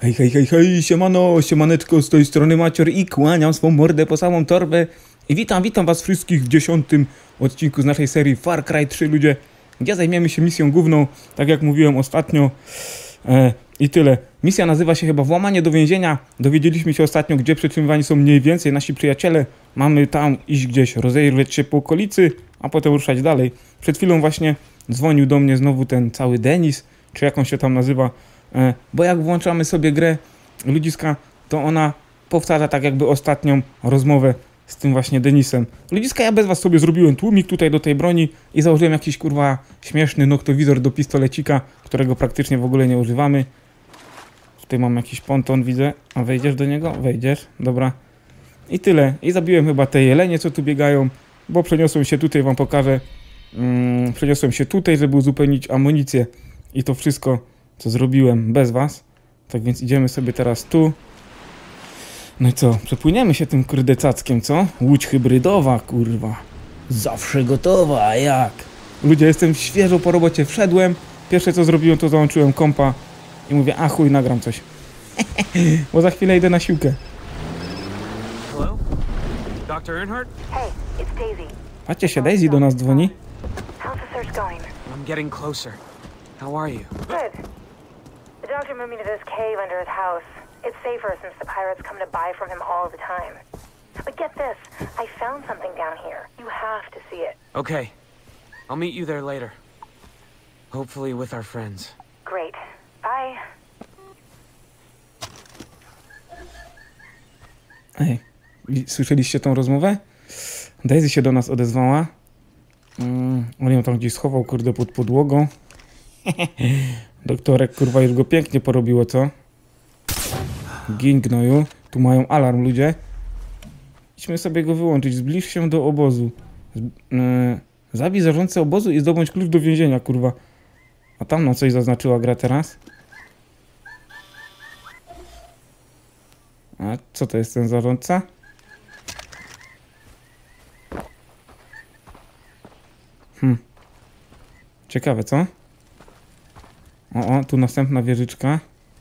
Hej, hej, hej, hej, siemano, siemaneczko, z tej strony Macior i kłaniam swą mordę po samą torbę. I witam was wszystkich w 10. odcinku z naszej serii Far Cry 3, ludzie, gdzie zajmiemy się misją główną, tak jak mówiłem ostatnio. I tyle. Misja nazywa się chyba Włamanie do więzienia. Dowiedzieliśmy się ostatnio, gdzie przetrzymywani są mniej więcej nasi przyjaciele. Mamy tam iść gdzieś, rozejrzeć się po okolicy, a potem ruszać dalej. Przed chwilą właśnie dzwonił do mnie znowu ten cały Denis, czy jak on się tam nazywa. Bo jak włączamy sobie grę ludziska, to ona powtarza tak jakby ostatnią rozmowę z tym właśnie Denisem. Ludziska, ja bez was sobie zrobiłem tłumik tutaj do tej broni i założyłem jakiś kurwa śmieszny noktowizor do pistolecika, którego praktycznie w ogóle nie używamy. Tutaj mam jakiś ponton, widzę. A wejdziesz do niego? Wejdziesz, dobra. I tyle. I zabiłem chyba te jelenie, co tu biegają, bo przeniosłem się tutaj, wam pokażę. Przeniosłem się tutaj, żeby uzupełnić amunicję. I to wszystko, co zrobiłem bez was. Tak więc idziemy sobie teraz tu. No i co? Przepłyniemy się tym kurde cackiem, co? Łódź hybrydowa, kurwa. Zawsze gotowa, a jak? Ludzie, jestem świeżo po robocie, wszedłem. Pierwsze co zrobiłem, to załączyłem kompa. I mówię, a chuj, nagram coś. Bo za chwilę idę na siłkę. Hello? Dr. Earnhardt? Hey, it's Daisy. Patrzcie się, Daisy do nas dzwoni. How's the search going? I'm getting closer. How are you? Good. The doctor moved me to this cave under his house. It's safer since the pirates come to buy from him all the time. But get this, I found something down here. You have to see it. Okay. I'll meet you there later. Hopefully with our friends. Great. Bye. Ej, słyszeliście tą rozmowę? Daisy się do nas odezwała. On ją tam gdzieś schował, kurde, pod podłogą. Doktorek, kurwa, już go pięknie porobiło, co? Gin gnoju. Tu mają alarm, ludzie. Idźmy sobie go wyłączyć. Zbliż się do obozu. Zabij zarządcę obozu i zdobądź klucz do więzienia, kurwa. A tam nam coś zaznaczyła gra teraz. A co to jest ten zarządca? Ciekawe, co? O, tu następna wieżyczka.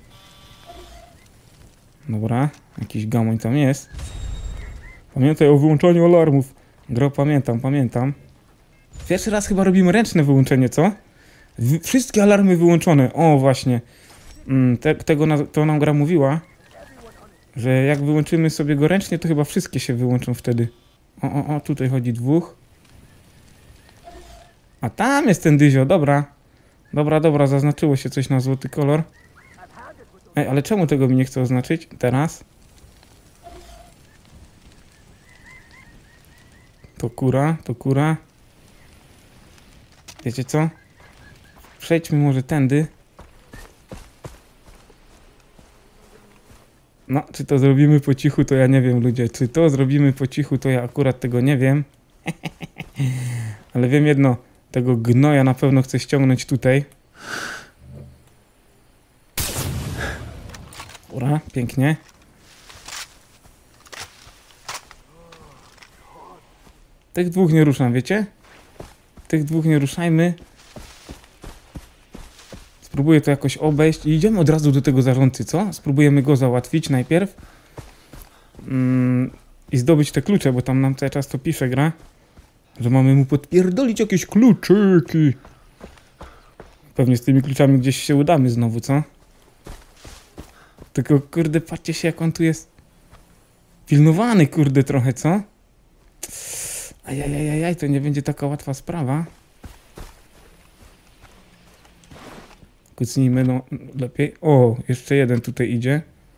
Dobra, jakiś gamoń tam jest. Pamiętaj o wyłączaniu alarmów. Gro, pamiętam. Pierwszy raz chyba robimy ręczne wyłączenie, co? Wszystkie alarmy wyłączone. O, właśnie. To nam gra mówiła, że jak wyłączymy sobie go ręcznie, to chyba wszystkie się wyłączą wtedy. O, tutaj chodzi dwóch. A tam jest ten dyzio, dobra. Dobra, zaznaczyło się coś na złoty kolor. Ej, ale czemu tego mi nie chce oznaczyć? Teraz. To kura. Wiecie co? Przejdźmy może tędy. No, czy to zrobimy po cichu, to ja nie wiem, ludzie. Czy to zrobimy po cichu, to ja akurat tego nie wiem. Ale wiem jedno. Tego gnoja na pewno chcę ściągnąć tutaj. Ura, pięknie. Tych dwóch nie ruszam, wiecie? Tych dwóch nie ruszajmy. Spróbuję to jakoś obejść i idziemy od razu do tego zarządcy, co? Spróbujemy go załatwić najpierw. I zdobyć te klucze, bo tam nam cały czas to pisze gra. Że mamy mu podpierdolić jakieś kluczyki. Pewnie z tymi kluczami gdzieś się udamy znowu, co? Tylko, kurde, patrzcie się, jak on tu jest pilnowany, kurde, trochę, co? Ajajajaj, to nie będzie taka łatwa sprawa. Kucnijmy, no, lepiej. O, jeszcze jeden tutaj idzie.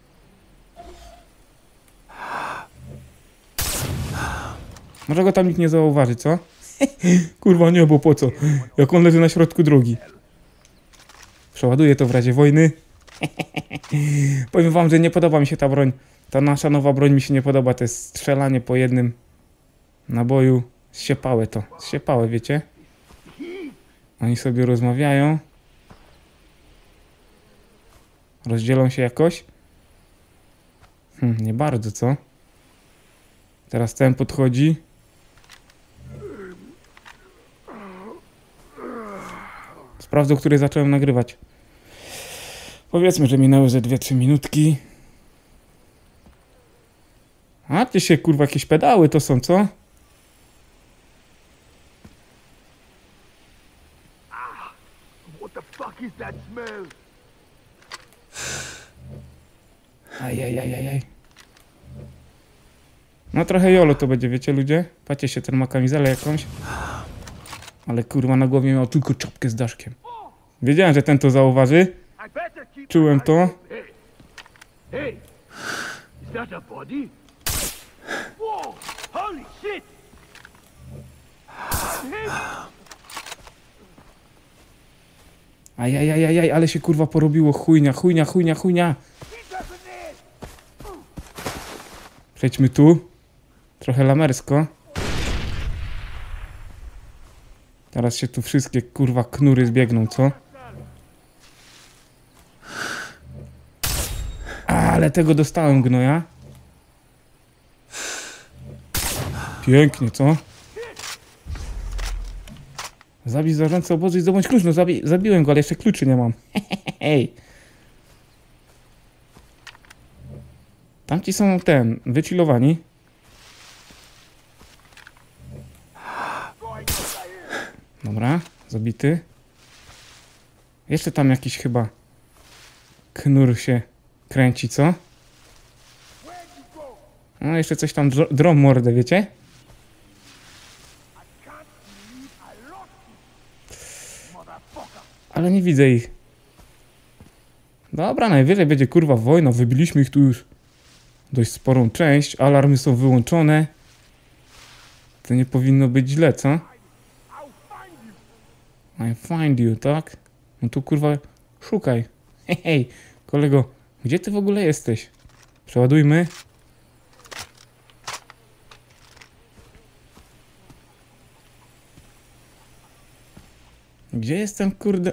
Może go tam nikt nie zauważy, co? Kurwa, nie, bo po co? Jak on leży na środku drogi. Przeładuję to w razie wojny. Powiem wam, że nie podoba mi się ta broń. Ta nasza nowa broń mi się nie podoba. To jest strzelanie po jednym naboju. Zsiepałe to. Zsiepałe, wiecie? Oni sobie rozmawiają. Rozdzielą się jakoś? Nie bardzo, co? Teraz ten podchodzi. Sprawdzę, o której zacząłem nagrywać. Powiedzmy, że minęły ze 2-3 minutki. A, gdzie się kurwa jakieś pedały to są, co? What the fuck is that smell? Ajajajajaj. No trochę jolo to będzie, wiecie ludzie? Patrzcie się, ten ma kamizelę jakąś. Ale kurwa na głowie miał tylko czapkę z daszkiem. Wiedziałem, że ten to zauważy. I better keep Czułem to. Hey, hey, is that a body? Whoa, holy shit! Him! Ajajajajaj, ale się kurwa porobiło. Chujnia, chujnia, chujnia, chujnia. Przejdźmy tu. Trochę lamersko. Teraz się tu wszystkie kurwa knury zbiegną, co? Ale tego dostałem, gnoja. Pięknie, co? Zabij zarządcę obozu i zdobądź klucz. No zabiłem go, ale jeszcze kluczy nie mam. Hej. Tamci są wychillowani. Dobra, zabity. Jeszcze tam jakiś chyba knur się kręci, co? No jeszcze coś tam drą mordę, wiecie? Ale nie widzę ich. Dobra, najwyżej będzie kurwa wojna. Wybiliśmy ich tu już dość sporą część. Alarmy są wyłączone. To nie powinno być źle, co? I find you, tak? No tu kurwa szukaj. Hej, kolego, gdzie ty w ogóle jesteś? Przeładujmy. Gdzie jestem, kurde?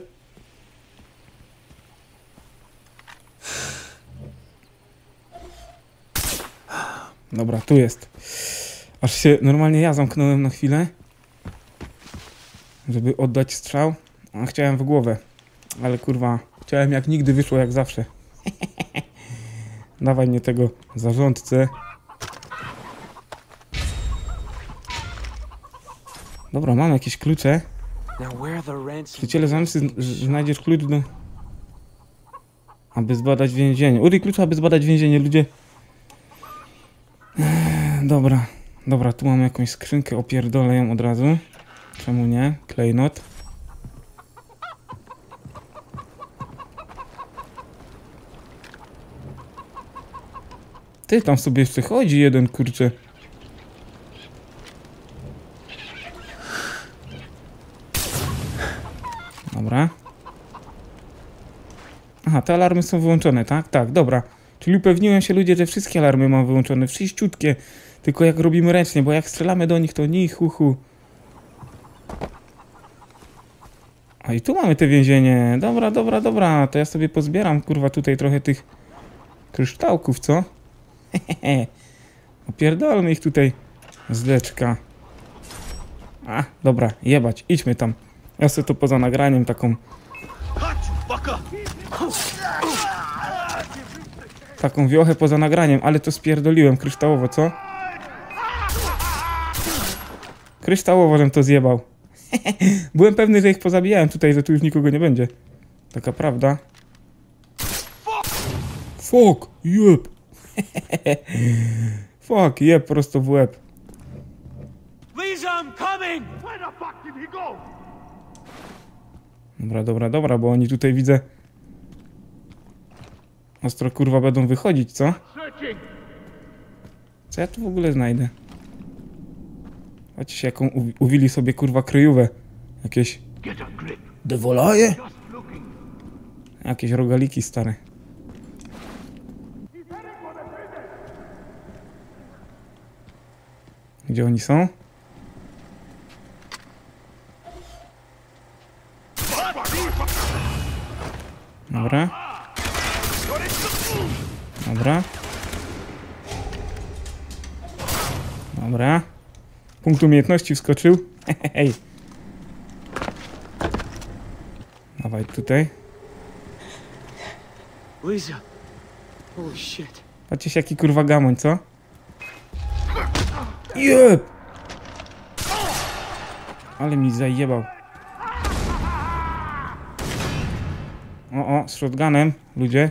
Dobra, tu jest. Aż się normalnie ja zamknąłem na chwilę, żeby oddać strzał. A chciałem w głowę. Ale kurwa, chciałem jak nigdy, wyszło jak zawsze. Dawaj mnie tego zarządcę. Dobra, mam jakieś klucze. Przyjaciele zamysły, znajdziesz klucz do... aby zbadać więzienie. Użyj klucza, aby zbadać więzienie, ludzie. Dobra. Dobra, tu mam jakąś skrzynkę, opierdolę ją od razu. Czemu nie? Klejnot. Ty, tam sobie jeszcze chodzi jeden, kurczę. Dobra. Aha, te alarmy są wyłączone, tak? Tak, dobra. Czyli upewniłem się, ludzie, że wszystkie alarmy mam wyłączone. Wszyściutkie. Tylko jak robimy ręcznie, bo jak strzelamy do nich, to ni hu. A i tu mamy te więzienie. Dobra. To ja sobie pozbieram, kurwa, tutaj trochę tych kryształków, co? Opierdolmy ich tutaj z leczka. A, dobra, jebać, idźmy tam. Ja sobie to poza nagraniem taką wiochę poza nagraniem, ale to spierdoliłem kryształowo, co? Kryształowo, żem to zjebał. Byłem pewny, że ich pozabijałem tutaj, że tu już nikogo nie będzie. Taka prawda. Fuck, jeb. Fuck, jeb prosto w łeb. Lisa, I'm coming! Where the fuck did he go? Dobra, bo oni tutaj widzę... ostro kurwa będą wychodzić, co? Searching! Co ja tu w ogóle znajdę? Patrzcie, jaką uwili sobie kurwa kryjówę. Jakieś... Get a grip. dewolaje? Just looking. Jakieś rogaliki stare. Gdzie oni są? Dobra. Punkt umiejętności wskoczył. Hej. Dawaj tutaj. Lisa. Holy shit. Patrzcie się, jaki kurwa gamoń, co? Jeb! Ale mi zajebał. O, z shotgunem, ludzie.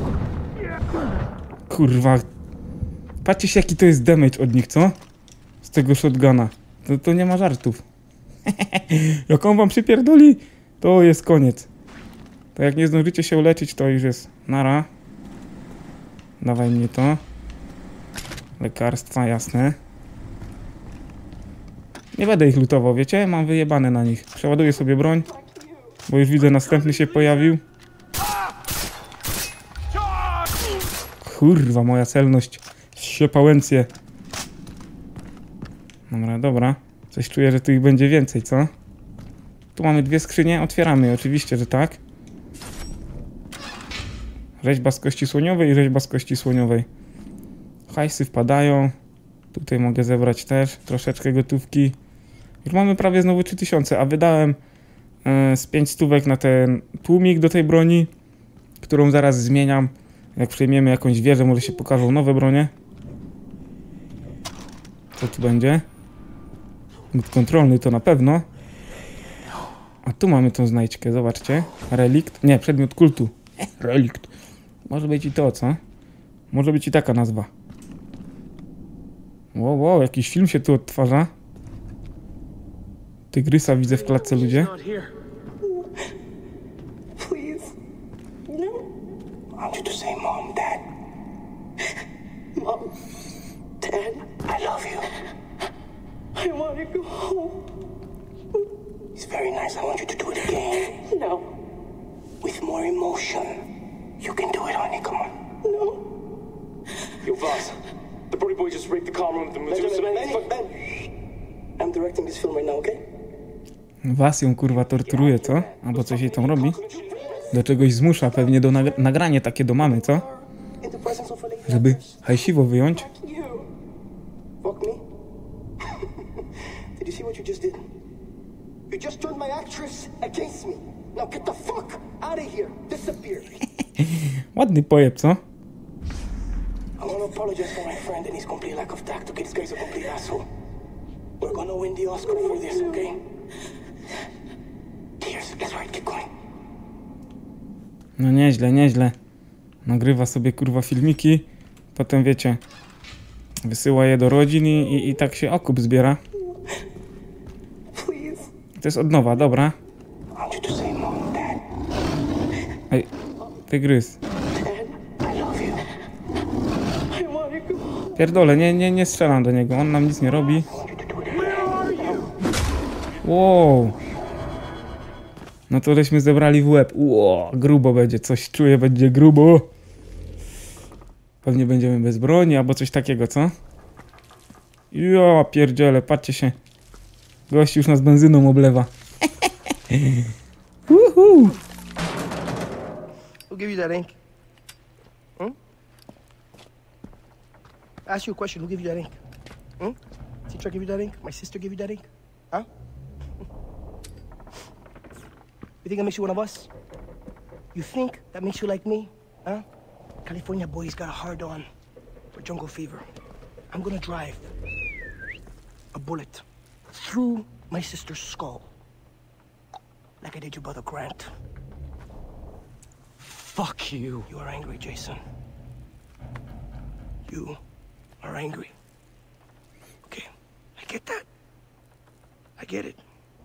Kurwa. Patrzcie się, jaki to jest damage od nich, co? Z tego shotguna. To nie ma żartów. Jak on wam przypierdoli, to jest koniec. To jak nie zdążycie się uleczyć, to już jest nara. Dawaj mnie to. Lekarstwa, jasne. Nie będę ich lutował, wiecie? Mam wyjebane na nich. Przeładuję sobie broń, bo już widzę, następny się pojawił. Kurwa, moja celność się pałęcje. Dobra. Coś czuję, że tu ich będzie więcej, co? Tu mamy 2 skrzynie, otwieramy je, oczywiście, że tak. Rzeźba z kości słoniowej i rzeźba z kości słoniowej. Hajsy wpadają. Tutaj mogę zebrać też troszeczkę gotówki. Już mamy prawie znowu 3000, a wydałem z 5 stówek na ten tłumik do tej broni, którą zaraz zmieniam. Jak przejmiemy jakąś wieżę, może się pokażą nowe bronie. Co tu będzie? Głód kontrolny to na pewno. A tu mamy tą znajdźkę, zobaczcie. Relikt. Nie, przedmiot kultu. Relikt. Może być i to, co? Może być i taka nazwa. Wow, jakiś film się tu odtwarza. Tygrysa widzę w klatce, ludzie. Please. No. I want you to say mom, dad. Mom, dad, I love you. I want to go home. It's very nice. I want you to do it again. No. With more emotion. You can do it, honey. Come on. No. Yo, Voss. The Brody boy just raped the car room at the Medusa. Ben. I'm directing this film right now, okay? Was ją kurwa torturuje, co? Albo coś jej tam robi. Do czegoś zmusza pewnie do nagranie takie do mamy, co? Żeby hajsiwo wyjąć. Fuck me? Did you see what you just did? You just turned my actress against me. Now get the fuck out of here. Disappear. Ładny pojeb, co? I want to apologize for my friend and his complete lack of tact. Okay, this guy's a complete asshole. We're gonna win the Oscar for this, okay? Cheers. That's right. Keep going. No nieźle. Nagrywa sobie kurwa filmiki. Potem wiecie, wysyła je do rodzin i tak się okup zbiera. To jest od nowa, dobra. Ej, tygrys. Pierdolę, nie strzelam do niego, on nam nic nie robi. Wow. No to żeśmy zebrali w łeb. Wow, grubo będzie, coś czuję, będzie grubo. Pewnie będziemy bez broni, albo coś takiego, co? Ja pierdziele, patrzcie się. Gość już nas benzyną oblewa. Woohoo! Who gave you that ink? I asked you a question. Who gave you that ink? Teacher gave you that ink? My sister gave you that ink? Huh? You think that makes you one of us? You think that makes you like me? Huh? California boy's got a hard-on for jungle fever. I'm gonna drive a bullet through my sister's skull, like I did your brother Grant. Fuck you. You are angry, Jason. You are angry. Okay, I get that. I get it.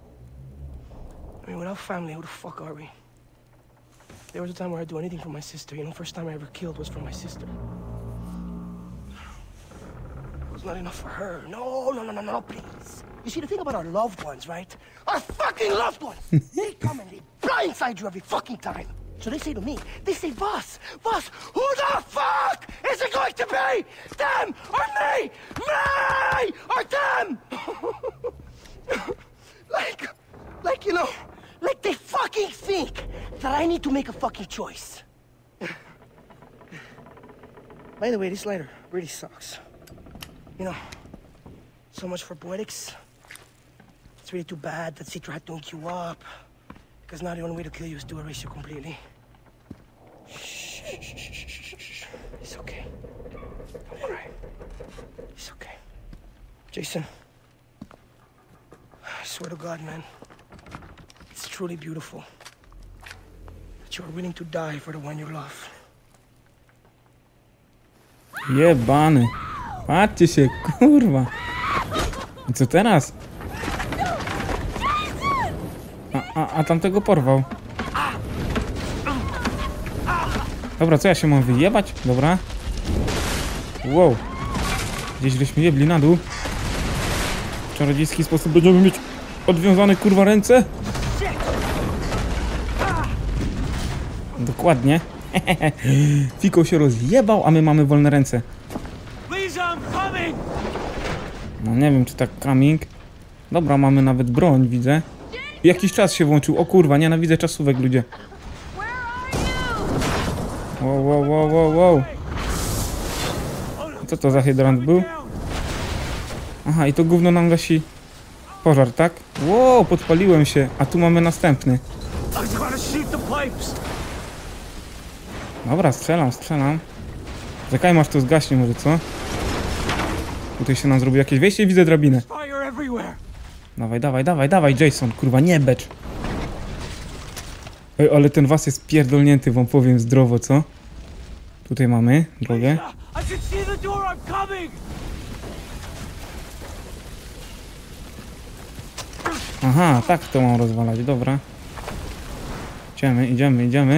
I mean, without family, who the fuck are we? There was a time where I'd do anything for my sister. You know, first time I ever killed was for my sister. It was not enough for her. No, please. You see, the thing about our loved ones, right? Our fucking loved ones! They come and they blindside you every fucking time. So they say to me, they say, Voss, who the fuck is it going to be? Them or me? Me or them? like, you know, like they fucking think that I need to make a fucking choice. By the way, this lighter really sucks. You know, so much for poetics. It's really too bad that Citra had to hook you up. Because now the only way to kill you is to erase you completely. Shh. Jason. I swear to God, man. It's truly beautiful. That you are willing to die for the one you love. Jebany. Patrzcie się, kurwa. I co teraz? A tamtego porwał. Dobra, co ja się mam wyjebać? Dobra. Wow. Gdzieś żeśmy jebli na dół. W czarodziejski sposób będziemy mieć odwiązane kurwa ręce. Dokładnie. Fiko się rozjebał, a my mamy wolne ręce. No nie wiem, czy tak coming. Dobra, mamy nawet broń, widzę. Jakiś czas się włączył. O kurwa, nienawidzę czasówek, ludzie. Wow. Co to za hydrant był? Aha, i to gówno nam gasi pożar, tak? Wow, podpaliłem się, a tu mamy następny. Dobra, strzelam. Czekaj, aż to zgaśnie może, co? Tutaj się nam zrobi jakieś wejście i widzę drabinę. Dawaj, Jason, kurwa, nie becz. Ej, ale ten was jest pierdolnięty, wam powiem zdrowo, co? Tutaj mamy drogę. Aha, tak to mam rozwalać, dobra. Idziemy.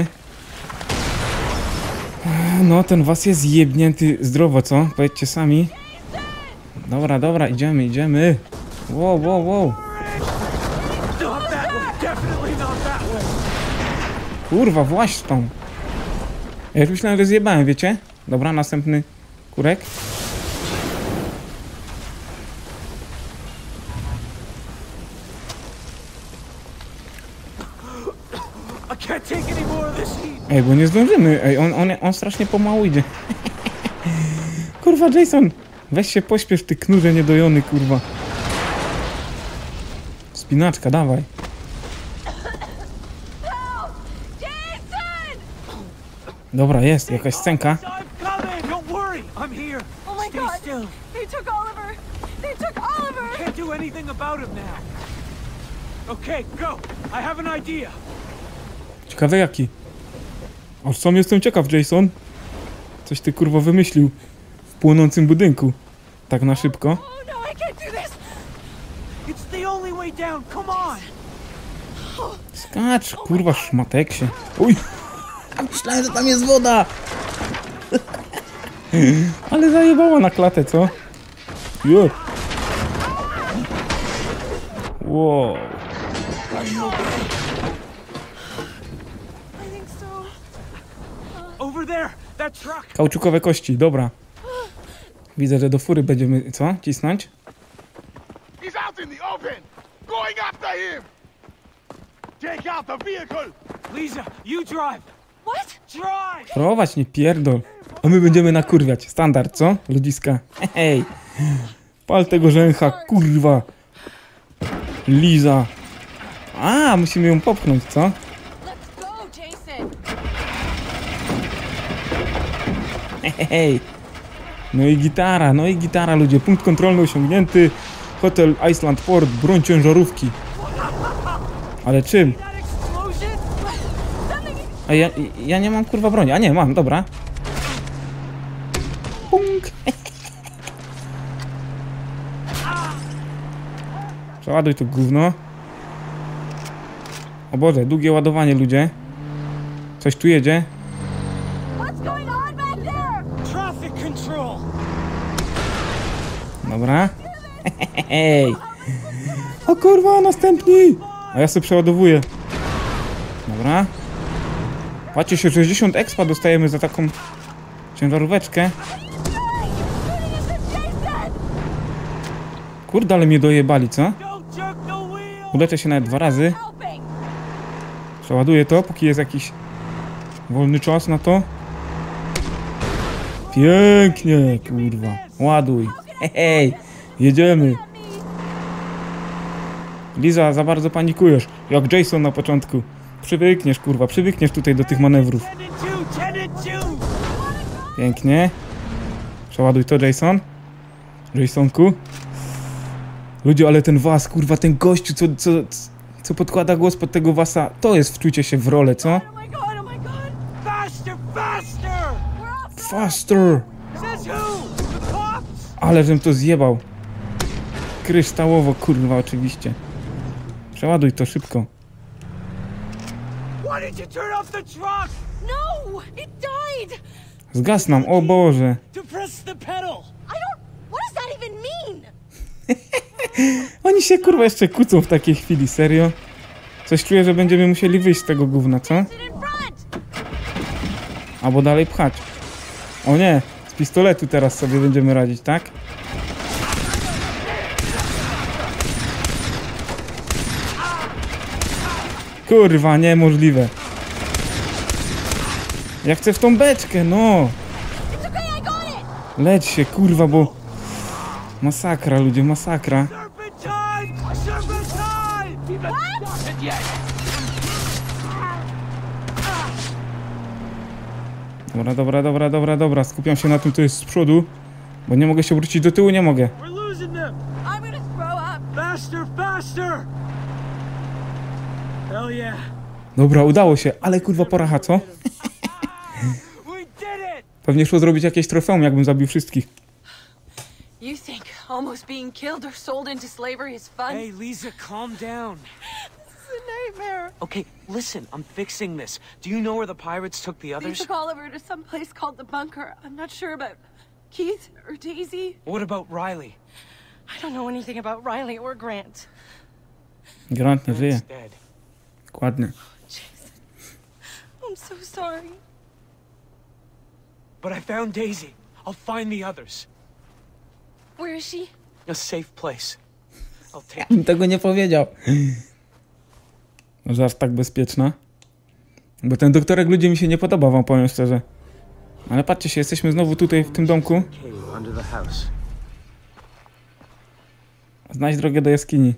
No, ten was jest jebnięty zdrowo, co? Powiedzcie sami. Dobra, idziemy. Wow. Kurwa, właśnie tą. Ja już myślałem, że zjebałem, wiecie? Dobra, następny kurek. Ej, bo nie zdążymy. Ej, on strasznie pomału idzie. Kurwa, Jason. Weź się pośpiesz, ty knurze niedojony, kurwa. Spinaczka, dawaj. Dobra, jest jakaś scenka. Ciekawe jaki. Aż sam jestem ciekaw, Jason. Coś ty kurwa wymyślił w płonącym budynku. Tak na szybko. Skacz, kurwa, szmatek się. Uj! Myślałem, że tam jest woda! Ale zajebała na klatę, co? Jo. Wow. Kauczukowe kości, dobra. Widzę, że do fury będziemy, co? Cisnąć? Prowadź, nie pierdol. A my będziemy nakurwiać. Standard, co? Ludziska. Hej. Pal tego rzęcha, kurwa. Liza. A, musimy ją popchnąć, co? Hej. No i gitara, ludzie. Punkt kontrolny osiągnięty. Hotel Iceland Port, broń ciężarówki. Ale czym? A ja nie mam kurwa broni. A nie, mam, dobra. Punk. Przeładuj to gówno. O Boże, długie ładowanie, ludzie. Coś tu jedzie. Dobra. Hej. O kurwa, następni. A ja sobie przeładowuję. Dobra. Patrzcie się, 60 expa dostajemy za taką ciężaróweczkę. Kurde, ale mnie dojebali, co? Uleczę się nawet 2 razy. Przeładuję to, póki jest jakiś wolny czas na to. Pięknie, kurwa. Ładuj. Hej, jedziemy. Liza, za bardzo panikujesz. Jak Jason na początku. Przywykniesz, kurwa, przywykniesz tutaj do tych manewrów. Pięknie. Przeładuj to, Jason. Jasonku. Ludzie, ale ten was, kurwa, ten gościu, co podkłada głos pod tego wasa, to jest wczucie się w rolę, co? Oh my god, oh my god! Faster, faster! Faster! Says who? The cops? Ale żem to zjebał. Kryształowo, kurwa, oczywiście. Przeładuj to szybko. Why did you turn off the truck? No! It died! Zgasł nam, o Boże. To press the pedal! I don't... What does that even mean? Oni się, kurwa, jeszcze kłócą w takiej chwili, serio? Coś czuję, że będziemy musieli wyjść z tego gówna, co? Sit in front! Albo dalej pchać. O nie, z pistoletu teraz sobie będziemy radzić, tak? Kurwa, niemożliwe. Ja chcę w tą beczkę, no. It's okay, I got it! Leć się, kurwa, bo... Masakra, ludzie, masakra. Serpentine! Serpentine! Not yet! Dobra. Skupiam się na tym, co jest z przodu. Bo nie mogę się wrócić do tyłu, nie mogę. We're losing them! I'm gonna throw up! Faster, faster! Hell yeah! Dobra, udało się, ale kurwa poracha, co? We did it! Pewnie szło zrobić jakieś trofeum, jakbym zabił wszystkich. You think almost being killed or sold into slavery is fun? Hey, Lisa, calm down. It's a nightmare. Okay, listen, I'm fixing this. Do you know where the pirates took the They others? took Oliver to some place called the bunker. I'm not sure about Keith or Daisy. What about Riley? I don't know anything about Riley or Grant. Grant nie żyje. Grant's dead. Dokładnie. Jason, I'm so sorry. But I found Daisy. I'll find the others. Where is she? A safe place. I'll take Bym tego nie powiedział. Może aż tak bezpieczna. Bo ten doktorek ludzi mi się nie podoba, wam powiem szczerze. Ale patrzcie się, jesteśmy znowu tutaj w tym domku. cave under the house. Znajdź drogę do jaskini.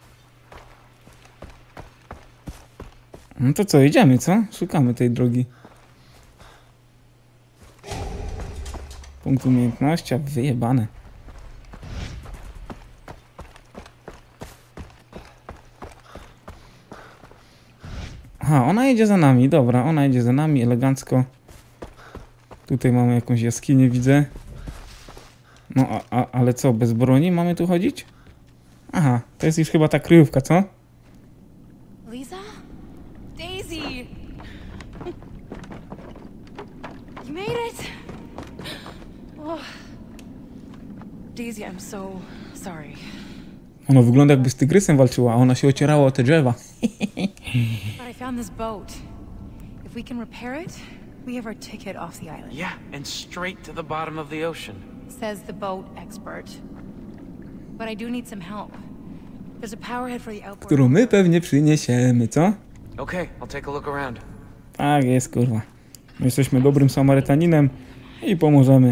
No to co, idziemy, co? Szukamy tej drogi. Punkt umiejętności, a wyjebane. Aha, ona jedzie za nami, dobra, ona jedzie za nami elegancko. Tutaj mamy jakąś jaskinię, widzę. No, ale co, bez broni mamy tu chodzić? Aha, to jest już chyba ta kryjówka, co? Lisa? Daisy! You made it! Oh. Daisy, I'm so sorry. Ono wygląda jakby z tygrysem walczyła, a ona się ocierała o te drzewa. But I found this boat. If we can repair it, we have our ticket off the island. Yeah, and straight to the bottom of the ocean. Says the boat expert. But I do need some help. There's a powerhead for the outboard. Którą my pewnie przyniesiemy, co? Okay, I'll take a look around. Tak jest, kurwa. My jesteśmy dobrym Samarytaninem i pomożemy.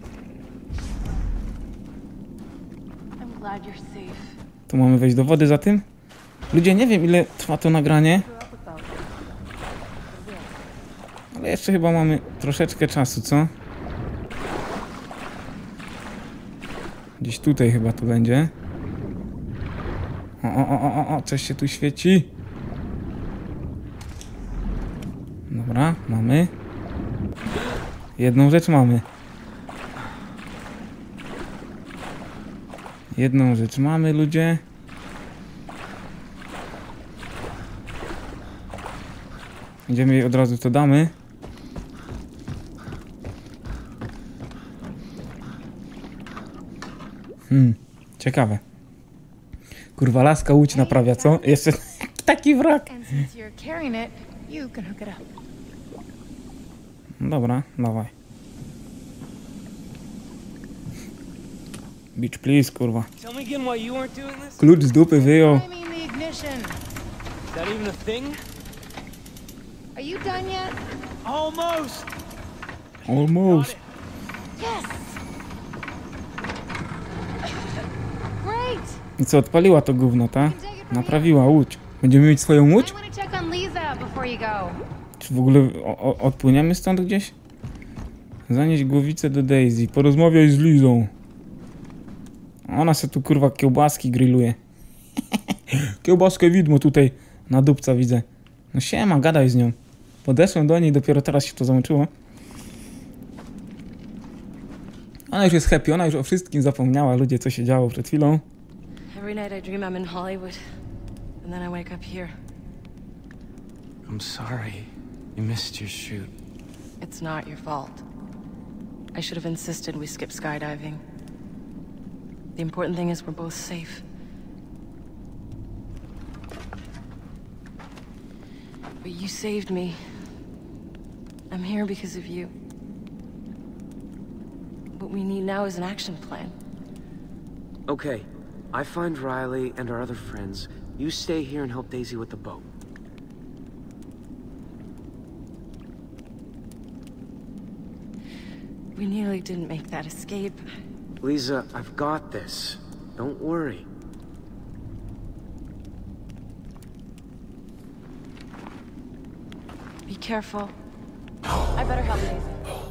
I'm glad you're safe. Tu mamy wejść do wody za tym. Ludzie, nie wiem ile trwa to nagranie. Ale jeszcze chyba mamy troszeczkę czasu, co? Gdzieś tutaj chyba tu będzie. O, coś się tu świeci. Dobra, mamy. Jedną rzecz mamy. Jedną rzecz mamy, ludzie. Idziemy jej od razu to damy. Ciekawe. Kurwa, laska łódź naprawia, co? Jeszcze taki wrak. And since you're carrying it, you can hook it up. No dobra, dawaj. Beach please, kurwa. Tell me again why you weren't doing this? Klucz z dupy wyjął. I mean the ignition. Is that even a thing? Are you done yet? Almost! Almost. Yes! Great! I co, odpaliła to gówno, ta? Naprawiła łódź. Będziemy mieć swoją łódź? I want to check on Lisa before you go. Czy w ogóle odpłyniemy stąd gdzieś? Zanieść głowicę do Daisy. Porozmawiaj z Lizą. Ona se tu kurwa kiełbaski grilluje. Kiełbaskę widmo tutaj na dupca widzę. No siema, gadaj z nią. Podeszłem do niej, dopiero teraz się to załączyło. Ona już jest happy, ona już o wszystkim zapomniała, ludzie, co się działo przed chwilą. Every night I dream I'm in Hollywood, and then I wake up here. I'm sorry. You missed your shoot. It's not your fault. I should have insisted we skip skydiving. The important thing is we're both safe. But you saved me. I'm here because of you. What we need now is an action plan. Okay. I find Riley and our other friends. You stay here and help Daisy with the boat. We nearly didn't make that escape. Lisa, I've got this. Don't worry. Be careful. I better help Daisy.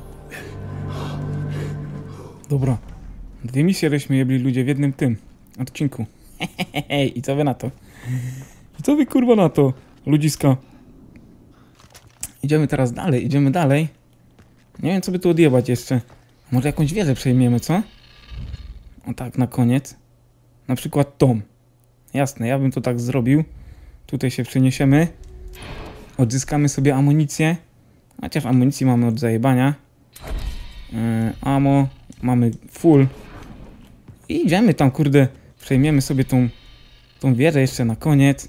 Dobra. 2 misje żeśmy jebli ludzie w jednym tym odcinku. I co wy na to? I co wy kurwa na to, ludziska? Idziemy teraz dalej, idziemy dalej. Nie wiem, co by tu odjebać jeszcze. Może jakąś wieżę przejmiemy, co? O tak, na koniec. Na przykład tom. Jasne, ja bym to tak zrobił. Tutaj się przeniesiemy. Odzyskamy sobie amunicję. Chociaż amunicji mamy od zajebania. Ammo mamy full. I idziemy tam, kurde. Przejmiemy sobie tą wieżę jeszcze na koniec.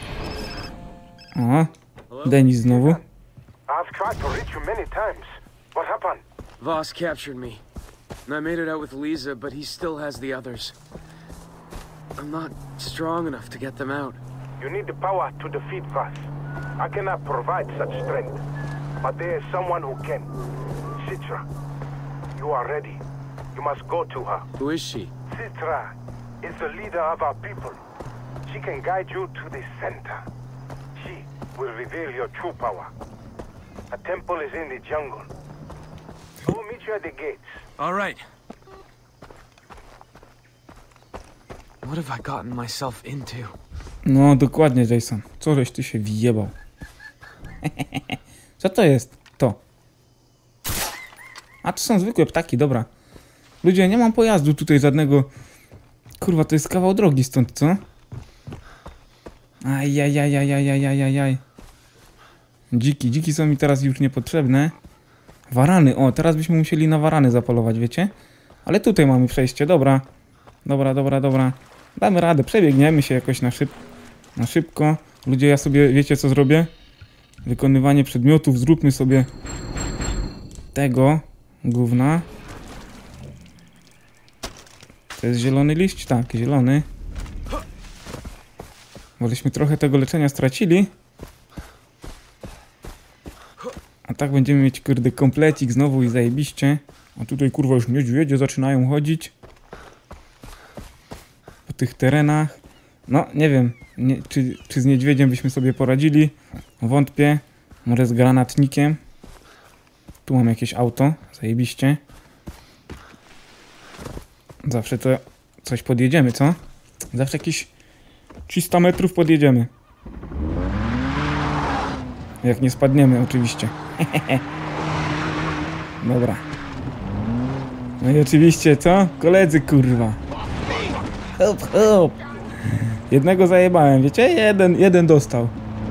O, Denis znowu. I've tried to reach you many times. What happened? Voss captured me. And I made it out with Lisa, but he still has the others. I'm not strong enough to get them out. You need the power to defeat Voss. I cannot provide such strength, but there is someone who can. Citra, you are ready. You must go to her. Who is she? Citra is the leader of our people. She can guide you to the center. She will reveal your true power. A temple is in the jungle. I will meet you at the gates. All right. What have I gotten myself into? No, dokładnie, Jason. Co żeś ty się wjebał? Co to jest? To. A, to są zwykłe ptaki, dobra. Ludzie, nie mam pojazdu tutaj żadnego. Kurwa, to jest kawał drogi stąd, co? Ajajajajajajajajaj. Dziki są mi teraz już niepotrzebne. Warany, o, teraz byśmy musieli na warany zapolować, wiecie? Ale tutaj mamy przejście, dobra. Dobra. Damy radę, przebiegniemy się jakoś na szybko. Ludzie, ja sobie, wiecie co zrobię? Wykonywanie przedmiotów, zróbmy sobie tego gówna. To jest zielony liść? Tak, zielony. Bośmy trochę tego leczenia stracili. A tak będziemy mieć, kurde, komplecik znowu i zajebiście. A tutaj, kurwa, już niedźwiedzie zaczynają chodzić. Po tych terenach. No, nie wiem, czy z niedźwiedziem byśmy sobie poradzili. Wątpię. Może z granatnikiem. Tu mam jakieś auto. Zajebiście. Zawsze to coś podjedziemy, co? Zawsze jakieś 300 metrów podjedziemy. Jak nie spadniemy, oczywiście. Dobra. No i oczywiście, co? Koledzy, kurwa. Hop. Jednego zajebałem, wiecie? Jeden dostał.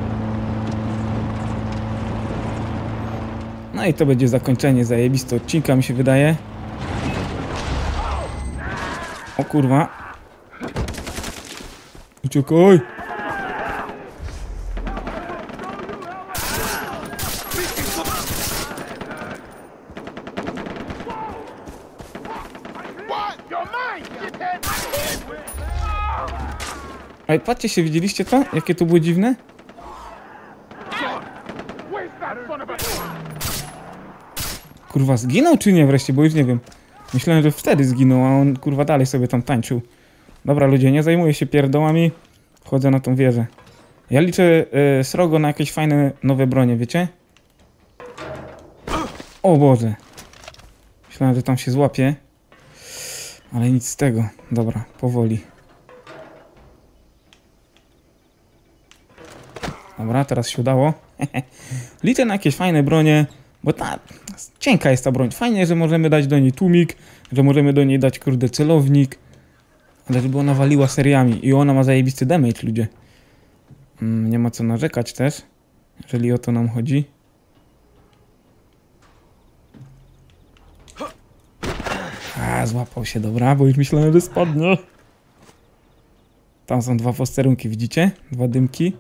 No i to będzie zakończenie zajebiste odcinka, mi się wydaje. O kurwa. Uciekaj. Ej, patrzcie się, widzieliście to? Jakie to było dziwne? Kurwa, zginął czy nie wreszcie, bo już nie wiem. Myślałem, że wtedy zginął, a on kurwa dalej sobie tam tańczył. Dobra ludzie, nie zajmuję się pierdołami. Wchodzę na tą wieżę. Ja liczę srogo na jakieś fajne nowe bronie, wiecie? O Boże. Myślałem, że tam się złapie. Ale nic z tego. Dobra, powoli. Dobra, teraz się udało. Liczę na jakieś fajne bronie, bo cienka jest ta broń. Fajnie, że możemy dać do niej tłumik, że możemy do niej dać, kurde, celownik. Ale żeby ona waliła seriami. I ona ma zajebisty damage, ludzie. Nie ma co narzekać też, jeżeli o to nam chodzi. Złapał się, dobra, bo już myślałem, że spadnie. Tam są 2 posterunki, widzicie? 2 dymki.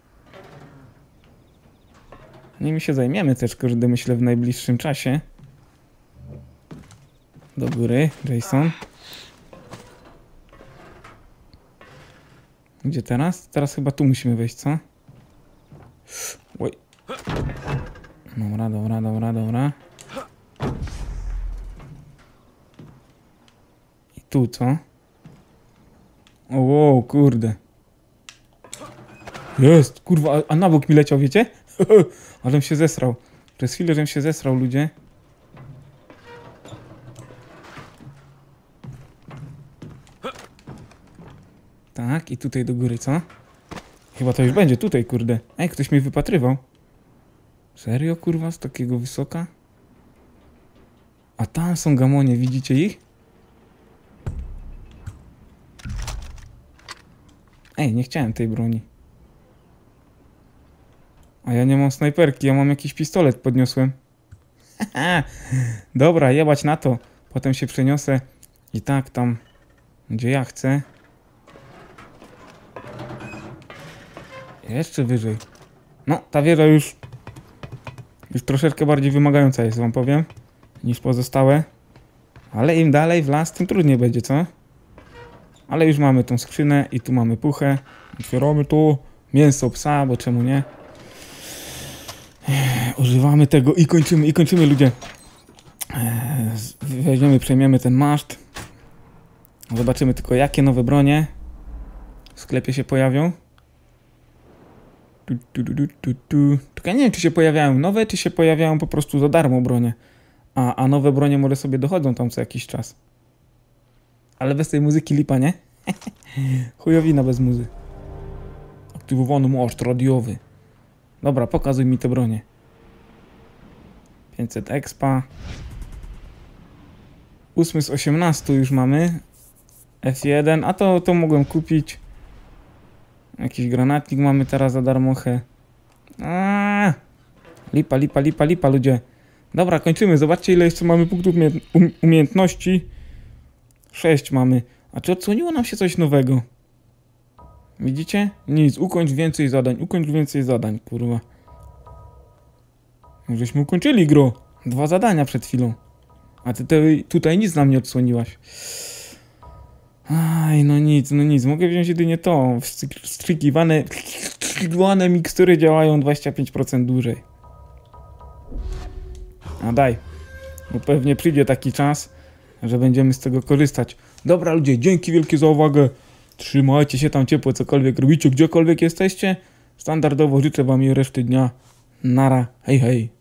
Nimi się zajmiemy też, kurde, myślę, w najbliższym czasie. Do góry, Jason. Gdzie teraz? Teraz chyba tu musimy wejść, co? Oj. Dobra, dobra, dobra, dobra. I tu, co? O, wow, kurde. Jest, kurwa, a na bok mi leciał, wiecie? A żem się zesrał. Przez chwilę żem się zesrał, ludzie. Tak, i tutaj do góry, co? Chyba to już będzie tutaj, kurde. Ej, ktoś mnie wypatrywał. Serio, kurwa, z takiego wysoka? A tam są gamonie, widzicie ich? Ej, nie chciałem tej broni. A ja nie mam snajperki, ja mam jakiś pistolet, podniosłem. Dobra, jebać na to. Potem się przeniosę i tak tam, gdzie ja chcę. Jeszcze wyżej. No, ta wieża już troszeczkę bardziej wymagająca jest, wam powiem, niż pozostałe. Ale im dalej w las, tym trudniej będzie, co? Ale już mamy tą skrzynę i tu mamy puchę. Otwieramy tu mięso psa, bo czemu nie? Używamy tego i kończymy, ludzie. Weźmiemy, przejmiemy ten maszt. Zobaczymy tylko, jakie nowe bronie w sklepie się pojawią. Tylko ja nie wiem, czy się pojawiają nowe, czy się pojawiają po prostu za darmo bronie. A nowe bronie może sobie dochodzą tam co jakiś czas. Ale bez tej muzyki lipa, nie? Chujowina bez muzy. Aktywowany maszt radiowy. Dobra, pokazuj mi te bronie. 500 expa. 8 z 18 już mamy. F1, a to mogłem kupić. Jakiś granatnik mamy teraz za darmochę. Lipa, ludzie. Dobra, kończymy. Zobaczcie, ile jeszcze mamy punktów umiejętności. 6 mamy. A czy odsłoniło nam się coś nowego? Widzicie? Nic. Ukończ więcej zadań, kurwa. Żeśmy ukończyli, gro. 2 zadania przed chwilą. A ty tutaj nic nam nie odsłoniłaś. Aj, no nic. Mogę wziąć jedynie to. Wstrzykiwane mikstury działają 25% dłużej. A daj. Bo pewnie przyjdzie taki czas, że będziemy z tego korzystać. Dobra, ludzie, dzięki wielkie za uwagę. Trzymajcie się tam ciepło, cokolwiek robicie, gdziekolwiek jesteście. Standardowo życzę wam i reszty dnia. Nara, hej.